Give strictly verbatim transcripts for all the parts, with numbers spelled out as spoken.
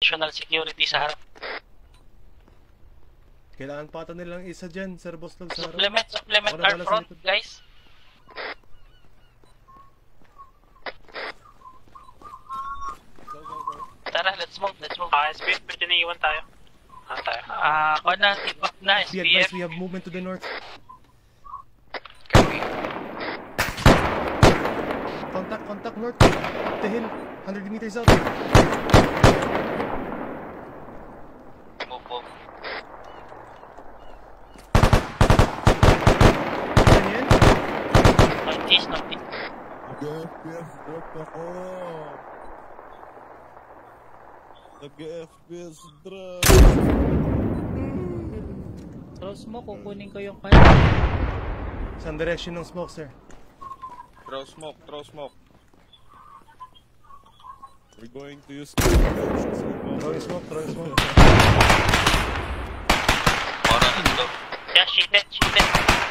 additional security sa harap. Kailangan pata nilang isa dyan, Sir Boss Log sa harap. Supplement, supplement our front, guys. Go, go, go. Tara, let's move, let's move. Ah, S B F, pwede na iwan tayo. Ah, tayo. Ah, uh, na, tip up na, S Be B F. advised, we have movement to the north. Copy. Contact, contact north. Up the hill, one hundred meters out. Move, move. Yan yan. Northeast, northeast. Nag-F P S drop ako. Nag-F P S drop. Cross mo, kukunin ko yung kaya. Saan direction ng smoke, sir? Throw smoke, throw smoke. We're going to use directions. Throwing smoke, throwing smoke. Moro nito. Yeah, shielded, shielded.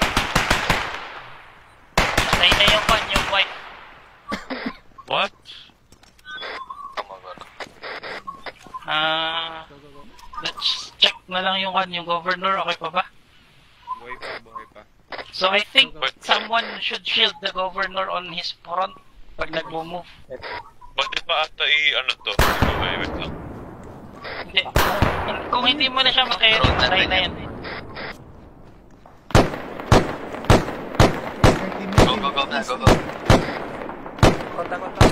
Patay na yung one, yung white. What? Ah, let's check na lang yung one, yung governor, okay pa ba? Buhay pa, buhay pa. So I think someone should shield the governor on his front pag nag-move. Bakit pa ata i-ano to? Wait, wait lang. Hindi. Kung hindi mo na siya makero, try na yan eh. Go, go, go, go, go. Konta, konta.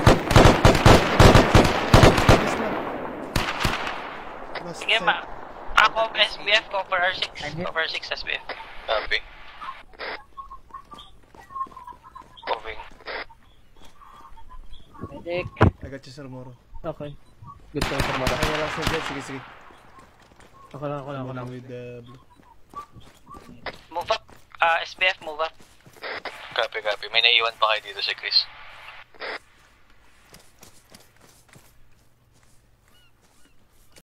Sige ma. Ako S B F, cover R six. Cover R six S B F. Copy. Moving. Medic. I got you, Sir Moro. Okay. Good to sir Mara. Ay, wala, Sir Jet. Sige, sige. Ako lang, ako lang, ako lang. With the blue. Move up. Ah, S B F, move up. Copy, copy. May naiwan pa kayo dito si Chris.